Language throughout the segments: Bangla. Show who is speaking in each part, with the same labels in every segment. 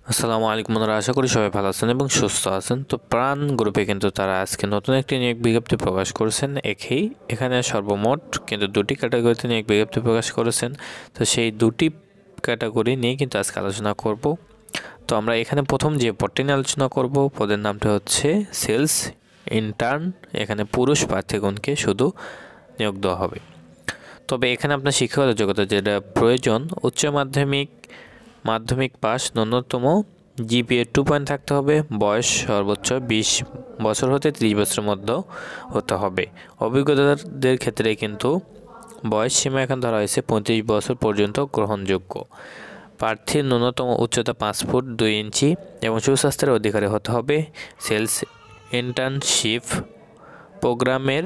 Speaker 1: আসসালামু আলাইকুম বন্ধুরা, আশা করি সবাই ভালো আছেন এবং সুস্থ আছেন। তো প্রাণ গ্রুপে কিন্তু তারা আজকে নতুন একটি নিয়োগ বিজ্ঞপ্তি প্রকাশ করেছেন। এখানে সর্বমোট কিন্তু দুটি ক্যাটাগরিতে নিয়োগ বিজ্ঞপ্তি প্রকাশ করেছেন। তো সেই দুটি ক্যাটাগরি নিয়ে কিন্তু আজকে আলোচনা করব। তো আমরা এখানে প্রথম যে পদটি নিয়ে আলোচনা করব, পদের নামটি হচ্ছে সেলস ইন্টার্ন। এখানে পুরুষ প্রার্থীগণকে শুধু নিয়োগ দেওয়া হবে। তবে এখানে আপনার শিক্ষাগত যোগ্যতা যেটা প্রয়োজন, উচ্চ মাধ্যমিক পাস, ন্যূনতম জিপিএ 2 পয়েন্ট থাকতে হবে, বয়স সর্বোচ্চ 20 বছর হতে 30 বছরের মধ্যে হতে হবে। অভিজ্ঞতাদের ক্ষেত্রে কিন্তু বয়স সীমা এখন ধরা হয়েছে 35 বছর পর্যন্ত গ্রহণযোগ্য। প্রার্থীর ন্যূনতম উচ্চতা 5 ফুট 2 ইঞ্চি এবং সুস্বাস্থ্যের অধিকারী হতে হবে। সেলস ইন্টার্নশিপ প্রোগ্রামের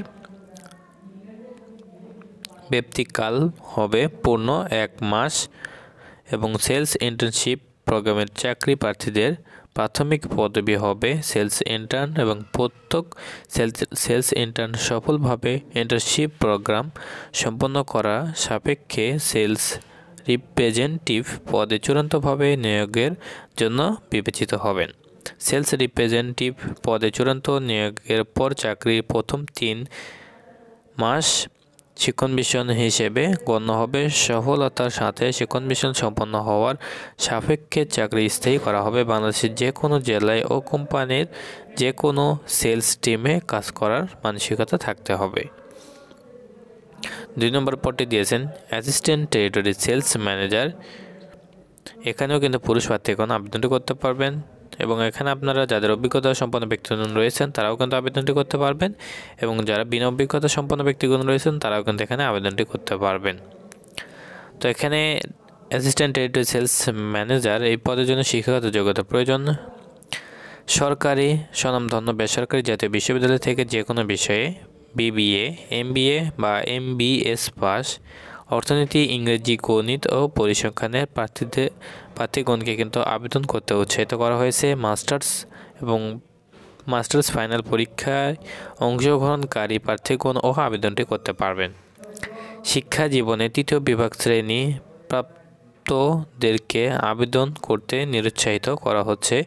Speaker 1: ব্যাপ্তিকাল হবে পূর্ণ 1 মাস এবং সেলস ইন্টার্নশিপ প্রোগ্রামের চাকরি প্রার্থীদের প্রাথমিক পদবি হবে সেলস ইন্টার্ন এবং প্রত্যেক সেলস ইন্টার্ন সফলভাবে ইন্টার্নশিপ প্রোগ্রাম সম্পন্ন করা সাপেক্ষে সেলস রিপ্রেজেন্টেটিভ পদে চূড়ান্তভাবে নিয়োগের জন্য বিবেচিত হবেন। সেলস রিপ্রেজেন্টেটিভ পদে চূড়ান্ত নিয়োগের পর চাকরির প্রথম 3 মাস শিক্ষণ মিশন হিসেবে গণ্য হবে। সফলতার সাথে শিক্ষণ মিশন সম্পন্ন হওয়ার সাপেক্ষে চাকরি স্থায়ী করা হবে। বাংলাদেশের যে কোনো জেলায় ও কোম্পানির যে কোনো সেলস টিমে কাজ করার মানসিকতা থাকতে হবে। 2 নম্বর পদটি দিয়েছেন অ্যাসিস্ট্যান্ট টেরিটরি সেলস ম্যানেজার। এখানেও কিন্তু পুরুষ প্রার্থীগণ আবেদনটি করতে পারবেন এবং এখানে আপনারা যাদের অভিজ্ঞতা সম্পন্ন ব্যক্তিগণ রয়েছেন তারাও কিন্তু আবেদনটি করতে পারবেন এবং যারা বিনা অভিজ্ঞতা সম্পন্ন ব্যক্তিগণ রয়েছেন তারাও কিন্তু এখানে আবেদনটি করতে পারবেন। তো এখানে অ্যাসিস্ট্যান্ট টেরিটরি সেলস ম্যানেজার এই পদের জন্য শিক্ষাগত যোগ্যতা প্রয়োজন। সরকারি স্বনামধন্য বেসরকারি জাতীয় বিশ্ববিদ্যালয় থেকে যে কোনো বিষয়ে বিবিএ, এমবিএ বা এমবিএস পাস, অর্থনীতি, ইংরেজি, গণিত ও পরিসংখ্যানের প্রার্থীগণকে কিন্তু আবেদন করতে উৎসাহিত করা হয়েছে। মাস্টার্স ফাইনাল পরীক্ষায় অংশগ্রহণকারী প্রার্থীগণ ও আবেদনটি করতে পারবেন। শিক্ষা জীবনে 3য় বিভাগ শ্রেণী প্রাপ্তদেরকে আবেদন করতে নিরুৎসাহিত করা হচ্ছে।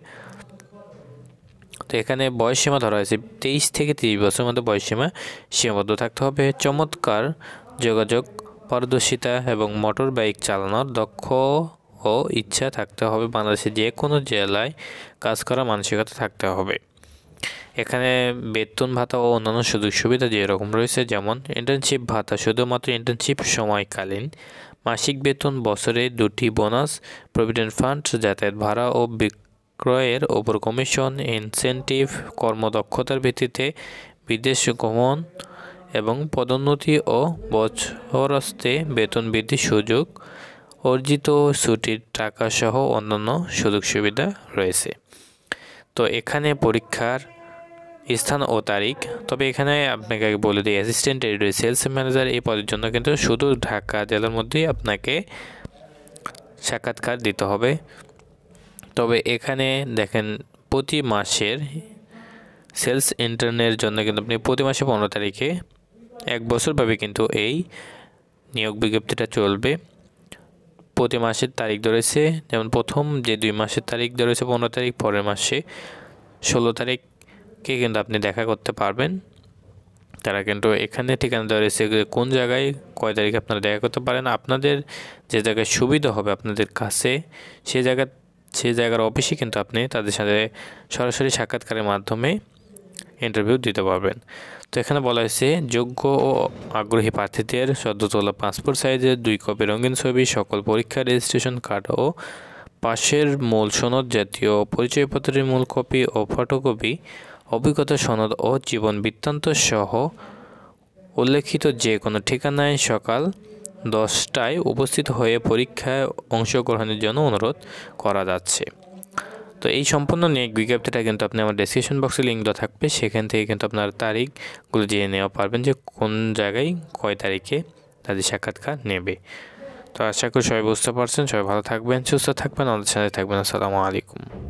Speaker 1: তো এখানে বয়সসীমা ধরা হয়েছে 23 থেকে 30 বছরের মধ্যে বয়সসীমা সীমাবদ্ধ থাকতে হবে। চমৎকার যোগাযোগ পারদর্শিতা এবং মোটর বাইক চালানোর দক্ষ ও ইচ্ছা থাকতে হবে। বাংলাদেশের যে কোনো জেলায় কাজ করার মানসিকতা থাকতে হবে। এখানে বেতন ভাতা ও অন্যান্য সুযোগ সুবিধা যেরকম রয়েছে, যেমন ইন্টার্নশিপ ভাতা শুধুমাত্র ইন্টার্নশিপ সময়কালীন, মাসিক বেতন, বছরে 2টি বোনাস, প্রভিডেন্ট ফান্ড, যাতায়াত ভাড়া ও বিক্রয়ের ওপর কমিশন, ইনসেন্টিভ, কর্মদক্ষতার ভিত্তিতে বিদেশ গমন এবং পদোন্নতি ও বছরস্তে বেতন বৃদ্ধির সুযোগ, অর্জিত ছুটির টাকা সহ অন্যান্য সুযোগ সুবিধা রয়েছে। তো এখানে পরীক্ষার স্থান ও তারিখ, তবে এখানে আপনাকে বলে দিই অ্যাসিস্ট্যান্ট টেরিটরি সেলস ম্যানেজার এই পদের জন্য কিন্তু শুধু ঢাকা জেলার মধ্যেই আপনাকে সাক্ষাৎকার দিতে হবে। তবে এখানে দেখেন প্রতি মাসের সেলস ইন্টার্নের জন্য কিন্তু আপনি প্রতি মাসে 15 তারিখে 1 বছরভাবে কিন্তু এই নিয়োগ বিজ্ঞপ্তিটা চলবে। প্রতি মাসের তারিখ ধরেছে, যেমন প্রথম যে 2 মাসের তারিখ ধরেছে 15 তারিখ, পরের মাসে 16 তারিখকে কিন্তু আপনি দেখা করতে পারবেন। তারা কিন্তু এখানে ঠিকানা দেওয়া রয়েছে কোন জায়গায় কয় তারিখে আপনারা দেখা করতে পারেন। আপনাদের যে জায়গায় সুবিধা হবে আপনাদের কাছে সে জায়গার অফিসে কিন্তু আপনি তাদের সাথে সরাসরি সাক্ষাৎকারের মাধ্যমে ইন্টারভিউ দিতে পারবেন। তো এখানে বলা হয়েছে যোগ্য ও আগ্রহী প্রার্থীদের সদ্য তোলা পাসপোর্ট সাইজের 2 কপি রঙিন ছবি, সকল পরীক্ষা রেজিস্ট্রেশন কার্ড ও পাশের মূল সনদ, জাতীয় পরিচয়পত্রের মূল কপি ও ফটোকপি, অভিজ্ঞতা সনদ ও জীবন বৃত্তান্ত সহ উল্লেখিত যে কোনো ঠিকানায় সকাল 10টায় উপস্থিত হয়ে পরীক্ষায় অংশগ্রহণের জন্য অনুরোধ করা যাচ্ছে। তো এই সম্পূর্ণ নিয়োগ বিজ্ঞপ্তিটা কিন্তু আপনি আমার ডেসক্রিপশন বক্সে লিঙ্ক দেওয়া থাকবে, সেখান থেকে কিন্তু আপনার তারিখগুলো জেনে নেওয়া পারবেন যে কোন জায়গায় কয় তারিখে তাদের সাক্ষাৎকার নেবে। তো আশা করি সবাই বুঝতে পারছেন। সবাই ভালো থাকবেন, সুস্থ থাকবেন, আমাদের সাথে থাকবেন। আসসালামু আলাইকুম।